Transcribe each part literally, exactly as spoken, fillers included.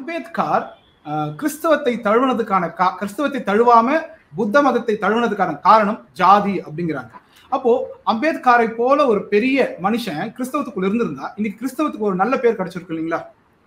அம்பேத்கர் கிறிஸ்தவத்தை தழுவுனதுக்கான கிறிஸ்தவத்தை தழுவாம புத்த மதத்தை தழுவுனதுக்கான காரணம் ஜாதி அப்படிங்கிறாங்க. அப்போ அம்பேத்கரை போல ஒரு பெரிய மனுஷன் கிறிஸ்தவத்துக்குள்ள இருந்திருந்தா இன்னைக்கு கிறிஸ்தவத்துக்கு ஒரு நல்ல பேர் கிடைச்சிருக்கு இல்லைங்களா?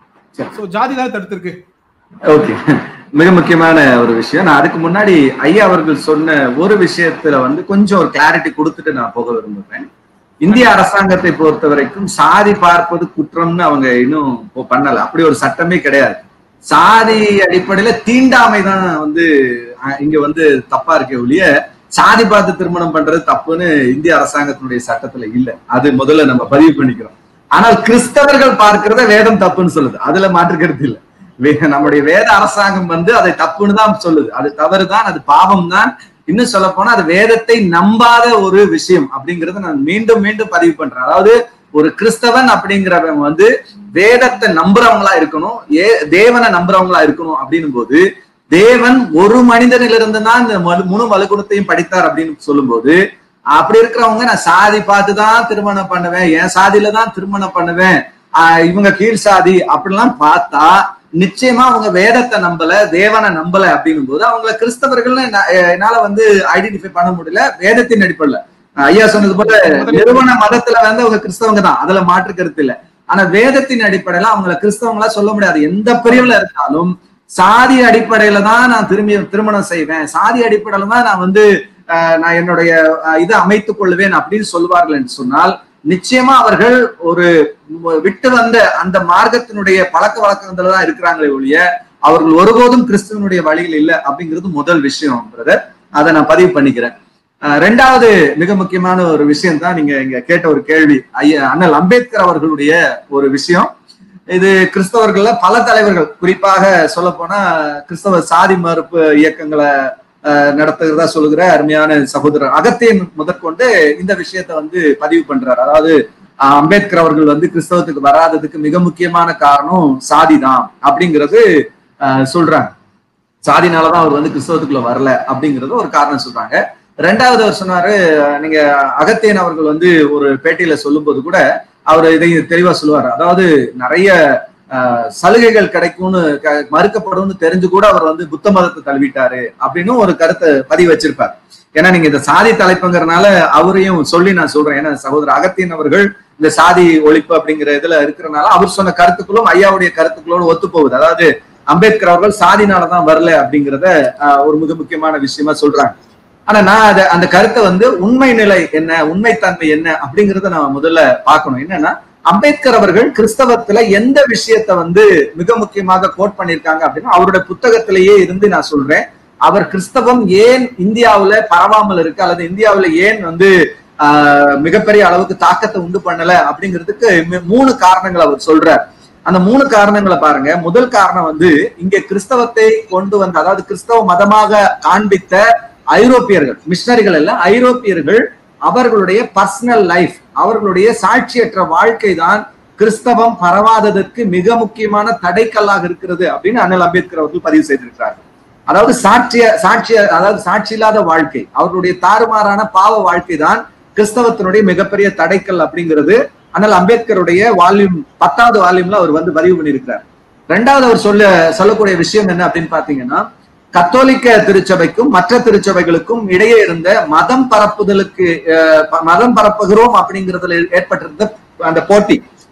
சோ ஜாதி தான் தடுத்திருக்கு. ஓகே, மிக முக்கியமான ஒரு விஷயம். நான் அதுக்கு முன்னாடி ஐயா அவர்கள் சொன்ன ஒரு விஷயத்துல வந்து கொஞ்சம் ஒரு கிளாரிட்டி கொடுத்துட்டு நான் போக விரும்புறேன். இந்திய அரசாங்கத்தை பொறுத்த வரைக்கும் சாதி பார்ப்பது குற்றம்னு அவங்க இன்னும் பண்ணல. அப்படி ஒரு சட்டமே கிடையாது. சாதி அடிப்படையில தீண்டாமை தான் வந்து இங்க வந்து தப்பா இருக்க ஒழிய சாதி பார்த்து திருமணம் பண்றது தப்புன்னு இந்திய அரசாங்கத்தினுடைய சட்டத்துல இல்ல. அது முதல்ல நம்ம பதிவு பண்ணிக்கிறோம். ஆனால் கிறிஸ்தவர்கள் பார்க்கிறத வேதம் தப்புன்னு சொல்லுது. அதுல மாற்றுக்கிறது இல்லை. நம்முடைய வேத அரசாங்கம் வந்து அதை தப்புன்னு தான் சொல்லுது. அது தவறுதான், அது பாவம் தான். இன்னும் சொல்ல போனா அது வேதத்தை நம்பாத ஒரு விஷயம் அப்படிங்கறத நான் மீண்டும் மீண்டும் பதிவு பண்றேன். அதாவது ஒரு கிறிஸ்தவன் அப்படிங்கிறவன் வந்து வேதத்தை நம்புறவங்களா இருக்கணும், ஏ தேவனை நம்புறவங்களா இருக்கணும் அப்படின்னும் போது தேவன் ஒரு மனிதனிலிருந்து தான் இந்த முழு மலுகுணத்தையும் படித்தார் அப்படின்னு சொல்லும் போது அப்படி இருக்கிறவங்க நான் சாதி பார்த்துதான் திருமணம் பண்ணுவேன், என் சாதியில தான் திருமணம் பண்ணுவேன், ஆஹ் இவங்க கீழ் சாதி அப்படிலாம் பார்த்தா நிச்சயமா அவங்க வேதத்தை நம்பல, தேவனை நம்பல அப்படின்னும் போது அவங்கள கிறிஸ்தவர்கள் என்னால வந்து ஐடென்டிஃபை பண்ண முடியல. வேதத்தின் அடிப்படையில ஐயா சொன்னது போல நிறுவன மதத்துல வந்து அவங்க கிறிஸ்தவங்க தான், அதுல மாற்று கருத்து இல்லை. ஆனா வேதத்தின் அடிப்படையில அவங்கள கிறிஸ்தவங்களா சொல்ல முடியாது. எந்த பிரிவுல இருந்தாலும் சாதி அடிப்படையில தான் நான் திரும்பி திருமணம் செய்வேன், சாதி அடிப்படையில தான் நான் வந்து நான் என்னுடைய இதை அமைத்துக் கொள்வேன் அப்படின்னு சொல்லுவார்கள் என்று சொன்னால் நிச்சயமா அவர்கள் ஒரு விட்டு வந்த அந்த மார்க்கத்தினுடைய பழக்க வழக்கத்துல தான் இருக்கிறாங்களே ஒழிய அவர்கள் ஒருபோதும் கிறிஸ்துவனுடைய வழியில் இல்லை அப்படிங்கிறது முதல் விஷயம் பிரதர். அதை நான் பதிவு பண்ணிக்கிறேன். ரெண்டாவது மிக முக்கியமான ஒரு விஷயம் தான் நீங்க இங்க கேட்ட ஒரு கேள்வி. ஐயா அண்ணல் அம்பேத்கர் அவர்களுடைய ஒரு விஷயம். இது கிறிஸ்தவர்கள்ல பல தலைவர்கள், குறிப்பாக சொல்ல போனா கிறிஸ்தவ சாதி மறுப்பு இயக்கங்களை நடத்துகிறதா சொல்லுகிற அருமையான சகோதரர் அகத்தியன் முதற்கொண்டு இந்த விஷயத்த வந்து பதிவு பண்றாரு. அதாவது அம்பேத்கர் அவர்கள் வந்து கிறிஸ்தவத்துக்கு வராததுக்கு மிக முக்கியமான காரணம் சாதி தான் அப்படிங்கிறது சொல்றாங்க. சாதினாலதான் அவர் வந்து கிறிஸ்தவத்துக்குள்ள வரல அப்படிங்கிறது ஒரு காரணம் சொல்றாங்க. ரெண்டாவது அவர் சொன்னாரு, நீங்க அகத்தியன் அவர்கள் வந்து ஒரு பேட்டியில சொல்லும் போது கூட அவர் இதை தெளிவா சொல்லுவாரு. அதாவது நிறைய அஹ் சலுகைகள் கிடைக்கும்னு மறுக்கப்படும்னு தெரிஞ்சு கூட அவர் வந்து புத்த மதத்தை தழுவிட்டாரு அப்படின்னு ஒரு கருத்தை பதிவு வச்சிருப்பார். ஏன்னா நீங்க இந்த சாதி தலைப்புங்கிறதுனால அவரையும் சொல்லி நான் சொல்றேன். ஏன்னா சகோதரர் அகத்தியன் அவர்கள் இந்த சாதி ஒழிப்பு அப்படிங்கிற இதுல இருக்கிறனால அவர் சொன்ன கருத்துக்களும் ஐயாவுடைய கருத்துக்களோடு ஒத்து போகுது. அதாவது அம்பேத்கர் அவர்கள் சாதினாலதான் வரல அப்படிங்கிறத ஒரு மிக முக்கியமான விஷயமா சொல்றாங்க. ஆனா நான் அதை அந்த கருத்தை வந்து உண்மை நிலை என்ன, உண்மைத்தன்மை என்ன அப்படிங்கிறத நான் முதல்ல பார்க்கணும். என்னன்னா அம்பேத்கர் அவர்கள் கிறிஸ்தவத்துல எந்த விஷயத்த வந்து மிக முக்கியமாக கோட் பண்ணியிருக்காங்க அப்படின்னா அவருடைய புத்தகத்திலேயே இருந்து நான் சொல்றேன். அவர் கிறிஸ்தவம் ஏன் இந்தியாவுல பரவாமல் இருக்கு அல்லது இந்தியாவுல ஏன் வந்து ஆஹ் மிகப்பெரிய அளவுக்கு தாக்கத்தை உண்டு பண்ணல அப்படிங்கிறதுக்கு மூணு காரணங்கள் அவர் சொல்றார். அந்த மூணு காரணங்களை பாருங்க. முதல் காரணம் வந்து இங்க கிறிஸ்தவத்தை கொண்டு வந்த, அதாவது கிறிஸ்தவ மதமாக காண்பித்த ஐரோப்பியர்கள், மிஷனரிகள் எல்லாம் ஐரோப்பியர்கள் அவர்களுடைய பர்சனல் லைஃப், அவர்களுடைய சாட்சியற்ற வாழ்க்கை தான் கிறிஸ்தவம் பரவாததற்கு மிக முக்கியமான தடைக்கல்லாக இருக்கிறது அப்படின்னு அண்ணல் அம்பேத்கர் அவர்கள் பதிவு செய்திருக்கிறார்கள். அதாவது சாட்சிய சாட்சிய அதாவது சாட்சி இல்லாத வாழ்க்கை, அவர்களுடைய தாறுமாறான பாவ வாழ்க்கை தான் கிறிஸ்தவத்தினுடைய மிகப்பெரிய தடைக்கல் அப்படிங்கிறது அண்ணல் அம்பேத்கருடைய வால்யூம் பத்தாவது வால்யூம்ல அவர் வந்து பதிவு பண்ணியிருக்கிறார். ரெண்டாவது அவர் சொல்ல சொல்லக்கூடிய விஷயம் என்ன அப்படின்னு பாத்தீங்கன்னா, கத்தோலிக்க திருச்சபைக்கும் மற்ற திருச்சபைகளுக்கும் இடையே இருந்த மதம் பரப்புதலுக்கு மதம் பரப்புகிறோம் அப்படிங்கிறதுல ஏற்பட்டிருந்த அந்த போட்டி,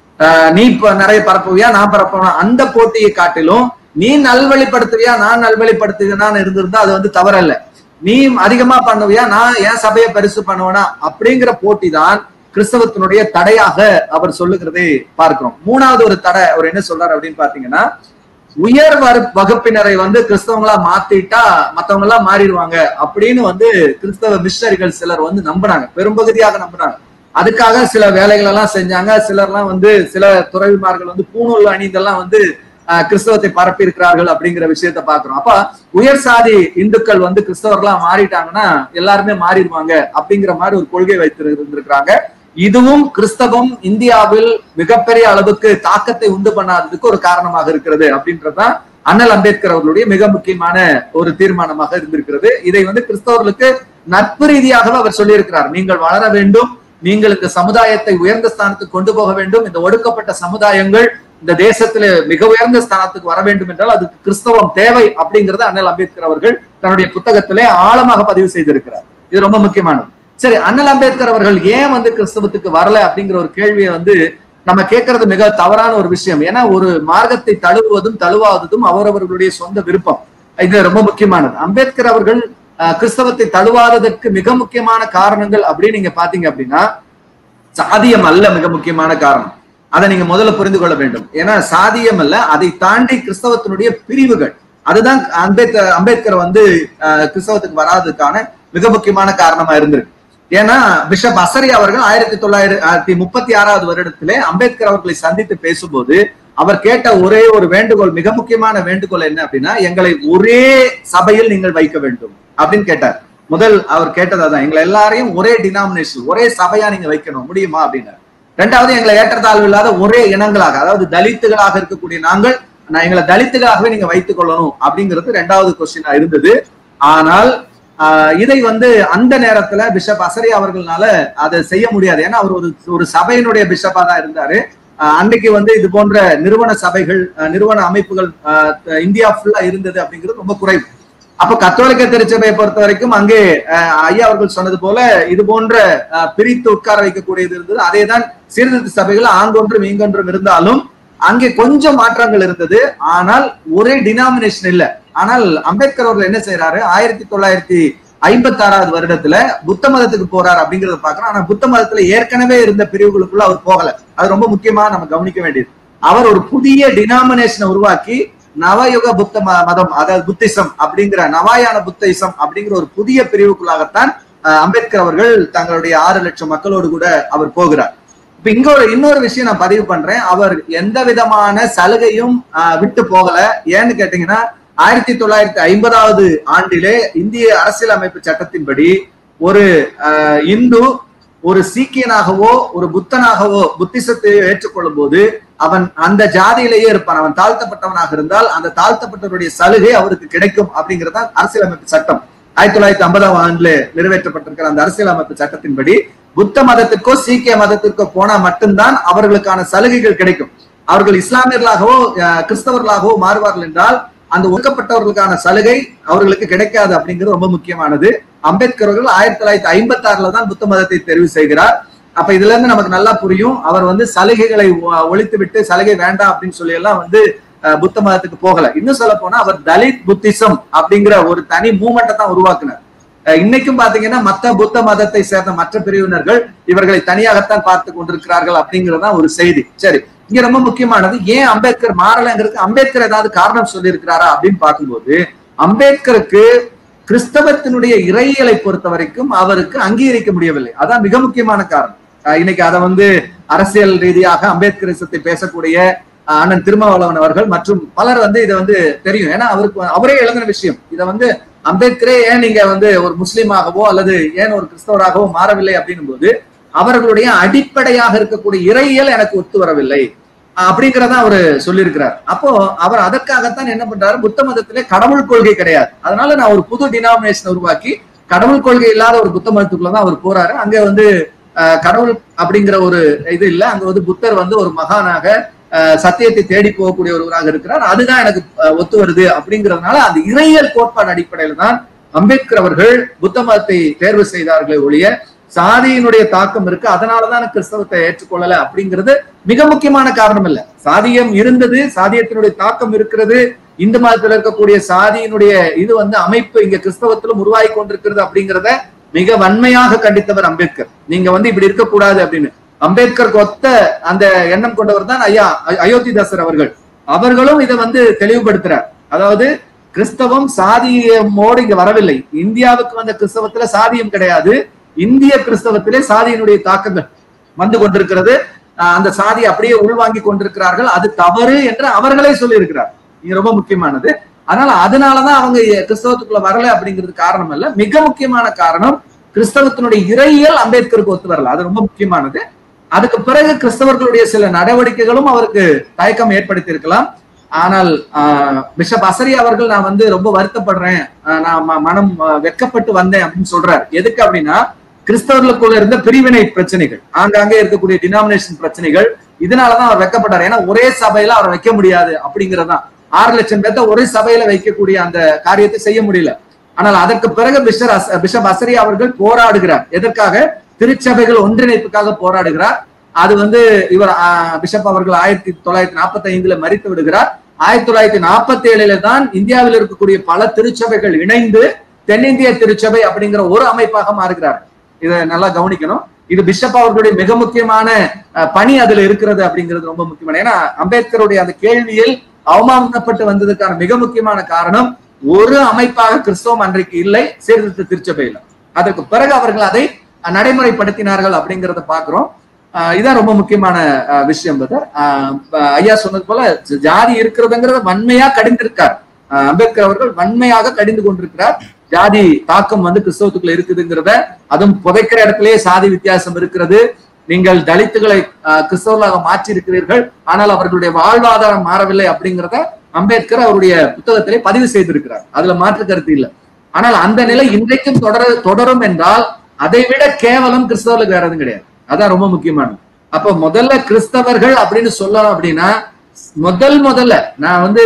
நீ நிறைய பரப்புவியா நான் பரப்புவேனா, அந்த போட்டியை காட்டிலும் நீ நல்வழிப்படுத்துவியா நான் நல்வழிப்படுத்துவேனான்னு இருந்திருந்தா அது வந்து தவறல்ல. நீ அதிகமா பண்ணுவியா நான் என் சபையை பெருசு பண்ணுவேனா அப்படிங்கிற போட்டி தான் கிறிஸ்தவத்தினுடைய தடையாக அவர் சொல்லுகிறதை பார்க்கிறோம். மூணாவது ஒரு தடை அவர் என்ன சொல்றாரு அப்படின்னு பாத்தீங்கன்னா, உயர் வகுப்பினரை வந்து கிறிஸ்தவங்களா மாத்திட்டா மத்தவங்க எல்லாம் மாறிடுவாங்க அப்படின்னு வந்து கிறிஸ்தவ மிஷனரிகள் சிலர் வந்து நம்பினாங்க, பெரும்பகுதியாக நம்பினாங்க. அதுக்காக சில வேலைகள் எல்லாம் செஞ்சாங்க. சிலர்லாம் வந்து சில துறவிமார்கள் வந்து பூணூல் அணிந்தெல்லாம் வந்து அஹ் கிறிஸ்தவத்தை பரப்பி இருக்கிறார்கள் அப்படிங்கிற விஷயத்த பாக்குறோம். அப்ப உயர் சாதி இந்துக்கள் வந்து கிறிஸ்தவர்களா மாறிட்டாங்கன்னா எல்லாருமே மாறிடுவாங்க அப்படிங்கிற மாதிரி ஒரு கொள்கை வைத்து இருந்திருக்கிறாங்க. இதுவும் கிறிஸ்தவம் இந்தியாவில் மிகப்பெரிய அளவுக்கு தாக்கத்தை உண்டு பண்ணாததுக்கு ஒரு காரணமாக இருக்கிறது அப்படின்றதுதான் அண்ணல் அம்பேத்கர் அவர்களுடைய மிக முக்கியமான ஒரு தீர்மானமாக இருந்திருக்கிறது. இதை வந்து கிறிஸ்தவர்களுக்கு நட்பு ரீதியாகவே அவர் சொல்லியிருக்கிறார். நீங்கள் வளர வேண்டும், நீங்களுக்கு சமுதாயத்தை உயர்ந்த ஸ்தானத்துக்கு கொண்டு போக வேண்டும், இந்த ஒடுக்கப்பட்ட சமுதாயங்கள் இந்த தேசத்துல மிக உயர்ந்த ஸ்தானத்துக்கு வர வேண்டும் என்றால் அதுக்கு கிறிஸ்தவம் தேவை அப்படிங்கறத அண்ணல் அம்பேத்கர் அவர்கள் தன்னுடைய புத்தகத்திலே ஆழமாக பதிவு செய்திருக்கிறார். இது ரொம்ப முக்கியமானது. சரி, அண்ணல் அம்பேத்கர் அவர்கள் ஏன் வந்து கிறிஸ்தவத்துக்கு வரல அப்படிங்கிற ஒரு கேள்வியை வந்து நம்ம கேட்கறது மிக தவறான ஒரு விஷயம். ஏன்னா ஒரு மார்க்கத்தை தழுவுவதும் தழுவாததும் அவரவர்களுடைய சொந்த விருப்பம். இது ரொம்ப முக்கியமானது. அம்பேத்கர் அவர்கள் கிறிஸ்தவத்தை தழுவாததற்கு மிக முக்கியமான காரணங்கள் அப்படின்னு நீங்க பாத்தீங்க அப்படின்னா சாதியம் அல்ல மிக முக்கியமான காரணம். அதை நீங்க முதல்ல புரிந்து கொள்ள வேண்டும். ஏன்னா சாதியம் அல்ல, அதை தாண்டி கிறிஸ்தவத்தினுடைய பிரிவுகள். அதுதான் அம்பேத்கர் அம்பேத்கர் வந்து கிறிஸ்தவத்துக்கு வராததுக்கான மிக முக்கியமான காரணமா இருந்திருக்கு. ஏன்னா பிஷப் அசரி அவர்கள் ஆயிரத்தி தொள்ளாயிரத்தி முப்பத்தி ஆறாவது வருடத்திலே அம்பேத்கர் அவர்களை சந்தித்து பேசும்போது அவர் கேட்ட ஒரே ஒரு வேண்டுகோள், மிக முக்கியமான வேண்டுகோள் என்ன அப்படின்னா, எங்களை ஒரே சபையில் நீங்கள் வைக்க வேண்டும் அப்படின்னு கேட்டார். முதல் அவர் கேட்டதான், எங்களை எல்லாரையும் ஒரே டினாமினேஷன், ஒரே சபையா நீங்க வைக்கணும், முடியுமா அப்படின்னாரு. ரெண்டாவது, எங்களை ஏற்றத்தாழ்வு இல்லாத ஒரே இனங்களாக, அதாவது தலித்துகளாக இருக்கக்கூடிய நாங்கள் எங்களை தலித்துகளாகவே நீங்க வைத்துக் கொள்ளணும் அப்படிங்கிறது ரெண்டாவது கொஸ்டினா இருந்தது. ஆனால் ஆஹ் இதை வந்து அந்த நேரத்துல பிஷப் அசரி அவர்களால அதை செய்ய முடியாது. ஏன்னா அவர் ஒரு ஒரு சபையினுடைய பிஷப்பா தான் இருந்தாரு. அன்றைக்கு வந்து இது போன்ற நிறுவன சபைகள், நிறுவன அமைப்புகள் இந்தியா ஃபுல்லா இருந்தது அப்படிங்கிறது ரொம்ப குறைவு. அப்ப கத்தோலிக்க திருச்சபையை பொறுத்த வரைக்கும் அங்கே ஐயா அவர்கள் சொன்னது போல இது போன்ற பிரித்து உட்கார வைக்கக்கூடியது இருந்தது. அதே தான் சீர்திருத்த சபைகள் ஆங்கொன்றும் இங்கொன்றும் இருந்தாலும் அங்கே கொஞ்சம் மாற்றங்கள் இருந்தது. ஆனால் ஒரே டினாமினேஷன் இல்லை. ஆனால் அம்பேத்கர் அவர்கள் என்ன செய்யறாரு, ஆயிரத்தி தொள்ளாயிரத்தி ஐம்பத்தி ஆறாவது வருடத்துல புத்த மதத்துக்கு போறாரு அப்படிங்கறத பாக்குறோம். ஆனா புத்த மதத்துல ஏற்கனவே இருந்த பிரிவுகளுக்குள்ள அவர் போகல. அது ரொம்ப முக்கியமா நம்ம கவனிக்க வேண்டியது. அவர் ஒரு புதிய டினாமினேஷனை உருவாக்கி நவயுக புத்த மதம், அதாவது புத்திசம் அப்படிங்கிற நவாயான புத்திசம் அப்படிங்கிற ஒரு புதிய பிரிவுக்குள்ளாகத்தான் அம்பேத்கர் அவர்கள் தங்களுடைய ஆறு லட்சம் மக்களோடு கூட அவர் போகிறார். இப்ப இங்க ஒரு இன்னொரு விஷயம் நான் பதிவு பண்றேன். அவர் எந்த விதமான சலுகையும் விட்டு போகல. ஏன்னு கேட்டீங்கன்னா ஆயிரத்தி தொள்ளாயிரத்தி ஐம்பதாவது ஆண்டிலே இந்திய அரசியல் அமைப்பு சட்டத்தின்படி ஒரு அஹ் இந்து ஒரு சீக்கியனாகவோ ஒரு புத்தனாகவோ புத்திசத்தையோ ஏற்றுக்கொள்ளும் போது அவன் அந்த ஜாதியிலேயே இருப்பான். அவன் தாழ்த்தப்பட்டவனாக இருந்தால் அந்த தாழ்த்தப்பட்டவருடைய சலுகை அவருக்கு கிடைக்கும் அப்படிங்கிறதா அரசியலமைப்பு சட்டம். ஆயிரத்தி தொள்ளாயிரத்தி ஐம்பதாம் ஆண்டுல நிறைவேற்றப்பட்டிருக்கிற அந்த அரசியலமைப்பு சட்டத்தின்படி புத்த மதத்திற்கோ சீக்கிய மதத்திற்கோ போனா மட்டும்தான் அவர்களுக்கான சலுகைகள் கிடைக்கும். அவர்கள் இஸ்லாமியர்களாகவோ கிறிஸ்தவர்களாகவோ மாறுவார்கள் என்றால் அந்த ஒதுக்கப்பட்டவர்களுக்கான சலுகை அவர்களுக்கு கிடைக்காது அப்படிங்கிறது ரொம்ப முக்கியமானது. அம்பேத்கர் அவர்கள் ஆயிரத்தி தொள்ளாயிரத்தி ஐம்பத்தி ஆறுல தான் புத்த மதத்தை தெரிவு செய்கிறார். அப்ப இதுல இருந்து நமக்கு நல்லா புரியும், அவர் வந்து சலுகைகளை ஒழித்து விட்டு சலுகை வேண்டாம் அப்படின்னு சொல்லி எல்லாம் வந்து புத்த மதத்துக்கு போகல. இன்னும் சொல்ல போனா அவர் தலித் புத்திசம் அப்படிங்கிற ஒரு தனி மூமெண்ட்டை தான் உருவாக்குனார். இன்னைக்கும் பாத்தீங்கன்னா மற்ற புத்த மதத்தை சேர்ந்த மற்ற பிரிவினர்கள் இவர்களை தனியாகத்தான் பார்த்து கொண்டிருக்கிறார்கள் அப்படிங்கறதுதான் ஒரு செய்தி. சரி, இங்க ரொம்ப முக்கியமானது ஏன் அம்பேத்கர் மாறலங்கிறது, அம்பேத்கர் ஏதாவது காரணம் சொல்லி இருக்கிறாரா அப்படின்னு பார்க்கும்போது அம்பேத்கருக்கு கிறிஸ்தவத்தினுடைய இறையியலை பொறுத்த வரைக்கும் அவருக்கு அங்கீகரிக்க முடியவில்லை. அதான் மிக முக்கியமான காரணம். இன்னைக்கு அதை வந்து அரசியல் ரீதியாக அம்பேத்கரிசத்தை பேசக்கூடிய அண்ணன் திருமாவளவன் அவர்கள் மற்றும் பலர் வந்து இதை வந்து தெரியும். ஏன்னா அவருக்கு அவரே எழுதின விஷயம். இதை வந்து அம்பேத்கரே ஏன் நீங்க வந்து ஒரு முஸ்லீமாகவோ அல்லது ஏன் ஒரு கிறிஸ்தவராகவோ மாறவில்லை அப்படின்னும் போது அவர்களுடைய அடிப்படையாக இருக்கக்கூடிய இறையியல் எனக்கு ஒத்து வரவில்லை அப்படிங்கிறத அவரு சொல்லியிருக்கிறார். அப்போ அவர் அதற்காகத்தான் என்ன பண்றாரு, புத்த மதத்திலே கடவுள் கொள்கை கிடையாது, அதனால நான் ஒரு புது டினாமினேஷன் உருவாக்கி கடவுள் கொள்கை இல்லாத ஒரு புத்த மதத்துக்குள்ளதான் அவர் போறாரு. அங்க வந்து அஹ் கடவுள் அப்படிங்கிற ஒரு இது இல்ல. அங்க வந்து புத்தர் வந்து ஒரு மகானாக சத்தியத்தை தேடி போகக்கூடிய ஒருவராக இருக்கிறார். அதுதான் எனக்கு ஒத்து வருது அப்படிங்கிறதுனால அந்த இறையியல் கோட்பாடு அடிப்படையில தான் அம்பேத்கர் அவர்கள் புத்த மதத்தை தேர்வு செய்தார்களே ஒழிய சாதியினுடைய தாக்கம் இருக்கு அதனாலதான் கிறிஸ்தவத்தை ஏற்றுக்கொள்ளல அப்படிங்கிறது மிக முக்கியமான காரணம் இல்ல. சாதியம் இருந்தது, சாதியத்தினுடைய தாக்கம் இருக்கிறது, இந்து மதத்தில் இருக்கக்கூடிய சாதியினுடைய இது வந்து அமைப்பு இங்க கிறிஸ்தவத்திலும் உருவாகி கொண்டிருக்கிறது அப்படிங்கிறத மிக வன்மையாக கண்டித்தவர் அம்பேத்கர். நீங்க வந்து இப்படி இருக்கக்கூடாது அப்படின்னு. அம்பேத்கருக்கு ஒத்த அந்த எண்ணம் கொண்டவர் தான் ஐயா அயோத்திதாசர் அவர்கள். அவர்களும் இதை வந்து தெளிவுபடுத்துறார். அதாவது கிறிஸ்தவம் சாதியமோடு இங்க வரவில்லை. இந்தியாவுக்கு வந்த கிறிஸ்தவத்துல சாதியம் கிடையாது, இந்திய கிறிஸ்தவத்திலே சாதியினுடைய தாக்கங்கள் வந்து கொண்டிருக்கிறது. அந்த சாதி அப்படியே உள்வாங்கி கொண்டிருக்கிறார்கள், அது தவறு என்று அவர்களே சொல்லி இருக்கிறார். இது ரொம்ப முக்கியமானது. அதனால அதனாலதான் அவங்க கிறிஸ்தவத்துக்குள்ள வரல அப்படிங்கிறது காரணம் அல்ல. மிக முக்கியமான காரணம் கிறிஸ்தவத்தினுடைய இறையியல் அம்பேத்கருக்கு ஒத்து வரல. அது ரொம்ப முக்கியமானது. அதுக்கு பிறகு கிறிஸ்தவர்களுடைய சில நடவடிக்கைகளும் அவருக்கு தயக்கம் ஏற்படுத்தி இருக்கலாம். ஆனால் ஆஹ் பிஷப் அசரி அவர்கள் நான் வந்து ரொம்ப வருத்தப்படுறேன், நான் மனம் வெட்கப்பட்டு வந்தேன் அப்படின்னு சொல்றாரு. எதுக்கு அப்படின்னா கிறிஸ்தவர்களுக்குள்ள இருந்த பிரிவினை பிரச்சனைகள், ஆங்காங்கே இருக்கக்கூடிய டினாமினேஷன் பிரச்சனைகள், இதனாலதான் அவர் வைக்கப்பட்டார். ஏன்னா ஒரே சபையில அவரை வைக்க முடியாது அப்படிங்கறதுதான். ஆறு லட்சம் பேர்த்த ஒரே சபையில வைக்கக்கூடிய அந்த காரியத்தை செய்ய முடியல. ஆனால் அதற்கு பிறகு பிஷப் பிஷப் அசரியா அவர்கள் போராடுகிறார். எதற்காக? திருச்சபைகள் ஒன்றிணைப்புக்காக போராடுகிறார். அது வந்து இவர் பிஷப் அவர்கள் ஆயிரத்தி தொள்ளாயிரத்தி நாற்பத்தி ஐந்துல மறித்து விடுகிறார். ஆயிரத்தி தொள்ளாயிரத்தி நாற்பத்தி ஏழுல தான் இந்தியாவில் இருக்கக்கூடிய பல திருச்சபைகள் இணைந்து தென்னிந்திய திருச்சபை அப்படிங்கிற ஒரு அமைப்பாக மாறுகிறார். இதை நல்லா கவனிக்கணும். இது பிஷப் அவர்களுடைய மிக முக்கியமான பணி அதுல இருக்கிறது அப்படிங்கிறது ரொம்ப முக்கியமான. ஏன்னா அம்பேத்கருடைய அந்த கேள்வியில் அவமானப்பட்டு வந்ததுக்கான மிக முக்கியமான காரணம் ஒரு அமைப்பாக கிறிஸ்தவம் அன்றைக்கு இல்லை சீர்திருத்த திருச்சபையில. அதற்கு பிறகு அவர்கள் அதை நடைமுறைப்படுத்தினார்கள் அப்படிங்கிறத பாக்குறோம். இதான் ரொம்ப முக்கியமான விஷயம். ஐயா சொன்னது போல ஜாதி இருக்கிறதுங்கிறத வன்மையா கடிந்திருக்கார் அம்பேத்கர் அவர்கள், வன்மையாக கடிந்து கொண்டிருக்கிறார். ஜாதி தாக்கம் வந்து கிறிஸ்தவத்துக்குள்ள இருக்குதுங்கிறத, அதுவும் புதைக்கிற இடத்திலேயே சாதி வித்தியாசம் இருக்கிறது. நீங்கள் தலித்துகளை கிறிஸ்தவர்களாக மாற்றி இருக்கிறீர்கள், ஆனால் அவர்களுடைய வாழ்வாதாரம் மாறவில்லை அப்படிங்கிறத அம்பேத்கர் அவருடைய புத்தகத்திலே பதிவு செய்திருக்கிறார். அதுல மாற்று கருத்து இல்லை. ஆனால் அந்த நிலை இன்றைக்கும் தொடர தொடரும் என்றால் அதை விட கேவலம் கிறிஸ்தவர்களுக்கு வேற எதுவும் கிடையாது. அதான் ரொம்ப முக்கியமானது. அப்ப முதல்ல கிறிஸ்தவர்கள் அப்படின்னு சொல்லணும் அப்படின்னா முதல் முதல்ல நான் வந்து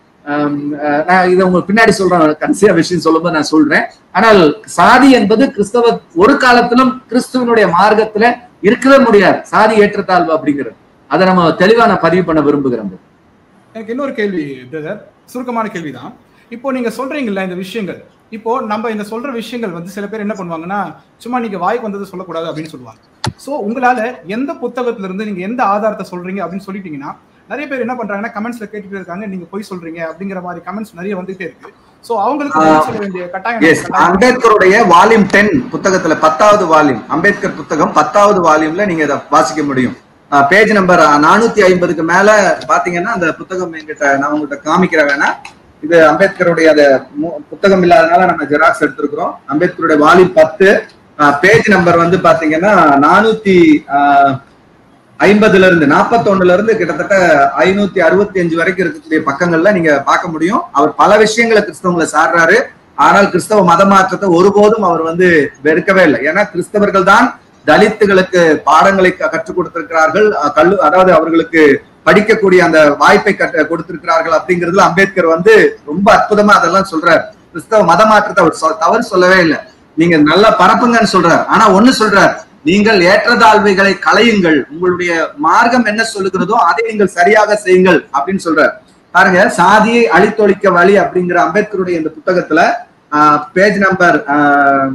நான் இதை உங்களுக்கு பின்னாடி சொல்றேன், கடைசியா விஷயம் சொல்லும்போது நான் சொல்றேன். ஆனால் சாதி என்பது கிறிஸ்தவ ஒரு காலத்திலும் கிறிஸ்துவனுடைய மார்க்கத்துல இருக்கவே முடியாது. சாதி ஏற்றத்தாழ்வு அப்படிங்கிறது அதை நம்ம தெளிவா நான் பதிவு பண்ண விரும்புகிறேன். எனக்கு இன்னொரு கேள்வி பிரதர், சுருக்கமான கேள்விதான். இப்போ நீங்க சொல்றீங்கல்ல இந்த விஷயங்கள், இப்போ நம்ம இந்த சொல்ற விஷயங்கள் வந்து சில பேர் என்ன பண்ணுவாங்கன்னா சும்மா நீங்க வாய்க்கு வந்தது சொல்லக்கூடாது அப்படின்னு சொல்லுவாங்க. சோ உங்களால எந்த புத்தகத்துல இருந்து நீங்க எந்த ஆதாரத்தை சொல்றீங்க அப்படின்னு சொல்லிட்டீங்கன்னா நிறைய பேர் என்ன பண்றாங்கன்னா கமெண்ட்ஸ்ல கேட்டுட்டு இருக்காங்க, நீங்க போய் சொல்றீங்க அப்படிங்கிற மாதிரி கமெண்ட்ஸ் நிறைய வந்துட்டே இருக்கு. சோ அவங்களுக்கு சொல்ல வேண்டிய கட்டாயம். அம்பேத்கருடைய வால்யூம் டென் புத்தகத்துல பத்தாவது வால்யூம், அம்பேத்கர் புத்தகம் பத்தாவது வால்யூம்ல நீங்க இதை வாசிக்க முடியும். பேஜ் நம்பர் நானூத்தி ஐம்பதுக்கு மேல பாத்தீங்கன்னா அந்த புத்தகம் என்கிட்ட நான் உங்ககிட்ட காமிக்கிற வேணா. இது அம்பேத்கருடைய அந்த புத்தகம் இல்லாதனால நம்ம ஜெராக்ஸ் எடுத்திருக்கிறோம். அம்பேத்கருடைய வால்யூம் பத்து, பேஜ் நம்பர் வந்து பாத்தீங்கன்னா நானூத்தி ஆஹ் ஐம்பதுல இருந்து நாற்பத்தி ஒண்ணுல இருந்து கிட்டத்தட்ட ஐநூத்தி அறுபத்தி அஞ்சு வரைக்கும் இருக்கக்கூடிய பக்கங்கள்ல நீங்க பார்க்க முடியும். அவர் பல விஷயங்களை கிறிஸ்தவங்களை சாடுறாரு. ஆனால் கிறிஸ்தவ மத மாற்றத்தை ஒருபோதும் அவர் வந்து வெறுக்கவே இல்லை. ஏன்னா கிறிஸ்தவர்கள் தான் தலித்துகளுக்கு பாடங்களை கற்றுக் கொடுத்திருக்கிறார்கள், கல்லு அதாவது அவர்களுக்கு படிக்கக்கூடிய அந்த வாய்ப்பை கட்ட கொடுத்திருக்கிறார்கள் அப்படிங்கிறதுல அம்பேத்கர் வந்து ரொம்ப அற்புதமா அதெல்லாம் சொல்றாரு. கிறிஸ்தவ மத மாற்றத்தை அவர் தவறு சொல்லவே இல்லை, நீங்க நல்லா பரப்புங்கன்னு சொல்றாரு. ஆனா ஒண்ணு சொல்றாரு, நீங்கள் ஏற்றத்தாழ்வுகளை களையுங்கள், உங்களுடைய மார்க்கம் என்ன சொல்லுகிறதோ அதை நீங்கள் சரியாக செய்யுங்கள் அப்படின்னு சொல்றாரு. பாருங்க, சாதியை அழித்தொழிக்க வழி அப்படிங்கிற அம்பேத்கருடைய இந்த புத்தகத்துல ஆஹ் பேஜ் நம்பர் ஆஹ்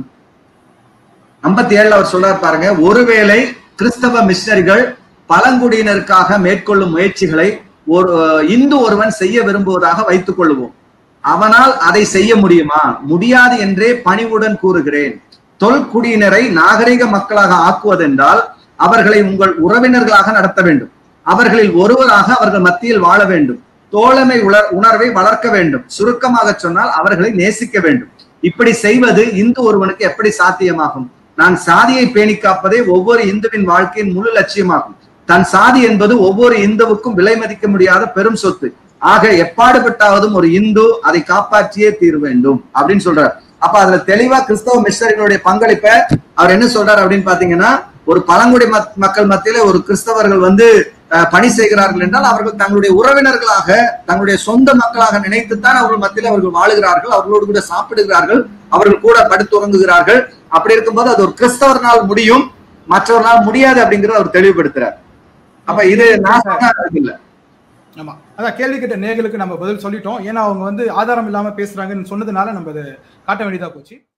ஐம்பத்தி ஏழுல அவர் சொல்றாரு பாருங்க, ஒருவேளை கிறிஸ்தவ மிஷனரிகள் பழங்குடியினருக்காக மேற்கொள்ளும் முயற்சிகளை ஒரு இந்து ஒருவன் செய்ய விரும்புவதாக வைத்துக் கொள்வோம். அவனால் அதை செய்ய முடியுமா? முடியாது என்றே பணிவுடன் கூறுகிறேன். தொல்குடியினரை நாகரிக மக்களாக ஆக்குவதென்றால் அவர்களை உங்கள் உறவினர்களாக நடத்த வேண்டும். அவர்களில் ஒருவராக அவர்கள் மத்தியில் வாழ வேண்டும். தோழமை உணர் உணர்வை வளர்க்க வேண்டும். சுருக்கமாக சொன்னால் அவர்களை நேசிக்க வேண்டும். இப்படி செய்வது இந்து ஒருவனுக்கு எப்படி சாத்தியமாகும்? நான் சாதியை பேணி காப்பதே ஒவ்வொரு இந்துவின் வாழ்க்கையின் முழு லட்சியமாகும். தன் சாதி என்பது ஒவ்வொரு இந்துவுக்கும் விலை மதிக்க முடியாத பெரும் சொத்து. ஆக எப்பாடுபட்டாவதும் ஒரு இந்து அதை காப்பாற்றியே தீர வேண்டும் அப்படின்னு சொல்றார். அப்ப அதுல தெளிவா கிறிஸ்தவ மிஷனரிகளுடைய பங்களிப்பை அவர் என்ன சொல்றாரு அப்படின்னு பாத்தீங்கன்னா, ஒரு பழங்குடி மக்கள் மத்தியில ஒரு கிறிஸ்தவர்கள் வந்து பணி செய்கிறார்கள் என்றால் அவர்கள் தங்களுடைய உறவினர்களாக தங்களுடைய சொந்த மக்களாக நினைத்துத்தான் அவர்கள் மத்தியில அவர்கள் வாழுகிறார்கள், அவர்களோடு கூட சாப்பிடுகிறார்கள், அவர்கள் கூட படுத்துறங்குகிறார்கள். அப்படி இருக்கும்போது அது ஒரு கிறிஸ்தவர்னால் முடியும், மற்றவர்களால் முடியாது அப்படிங்கறத அவர் தெளிவுபடுத்துறார். அப்ப இது நான் இல்ல. ஆமா, அதான் கேள்வி கேட்ட நேயர்களுக்கு நம்ம பதில் சொல்லிட்டோம். ஏன்னா அவங்க வந்து ஆதாரம் இல்லாம பேசுறாங்கன்னு சொன்னதுனால நம்ம அதை காட்ட வேண்டியதா போச்சு.